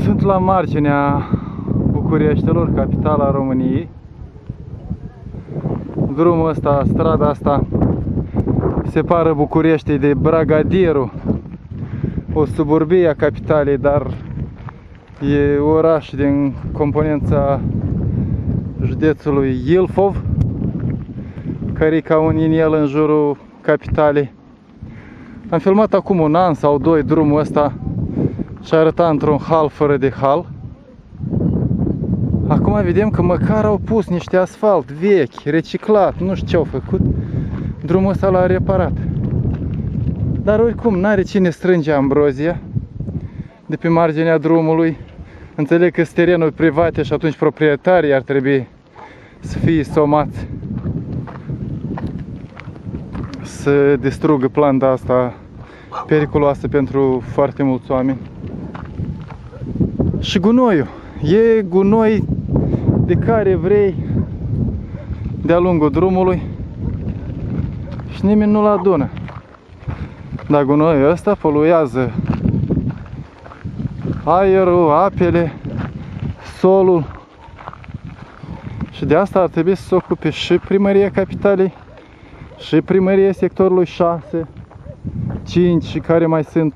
Sunt la marginea Bucureștilor, capitala României. Drumul ăsta, strada asta separă București de Bragadiru, o suburbie a capitalei, dar e oraș din componența județului Ilfov, care e ca un inel în jurul capitalei. Am filmat acum un an sau doi drumul ăsta și arăta într-un hal fără de hal. Acum vedem că măcar au pus niște asfalt vechi, reciclat, nu știu ce au făcut. Drumul ăsta l-a reparat. Dar oricum n-are cine strânge ambrozia de pe marginea drumului. Înțeleg că sunt terenuri private și atunci proprietarii ar trebui să fie somați să distrugă planta asta periculoasă pentru foarte mulți oameni. Și gunoiul. E gunoi de care vrei de-a lungul drumului și nimeni nu-l adună. Dar gunoiul ăsta poluează aerul, apele, solul. Și de asta ar trebui să se ocupe și primăria capitalei și primăria sectorului 6, 5 și care mai sunt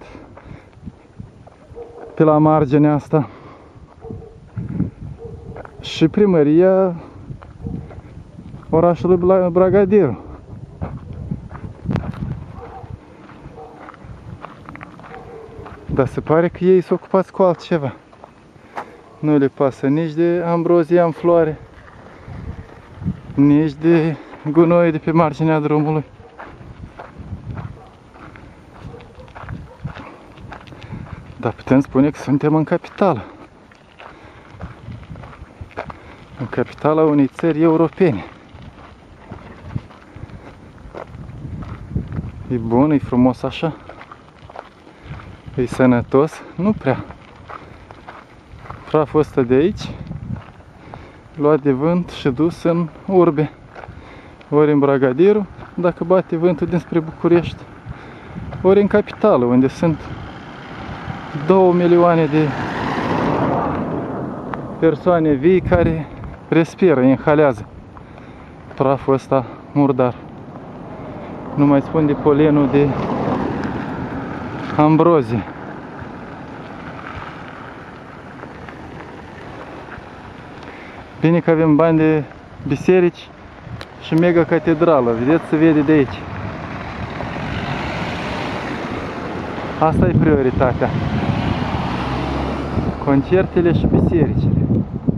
pe la marginea asta. Și primăria orașului Bragadiru. Dar se pare că ei s-au ocupați cu altceva. Nu le pasă nici de ambrozia în floare, nici de gunoi de pe marginea drumului. Dar putem spune că suntem în capitală. În capitala unei țări europene. E bun, e frumos așa. E sănătos, nu prea. Praful ăsta de aici, luat de vânt și dus în urbe. Ori în Bragadiru, dacă bate vântul dinspre București, ori în capitală, unde sunt 2 milioane de persoane vii care respiră, inhalează praful ăsta murdar. Nu mai spun de polenul de ambrozie. Bine că avem bani de biserici și mega catedrală. Vedeți, se vede de aici. Asta e prioritatea. Concertele și bisericile.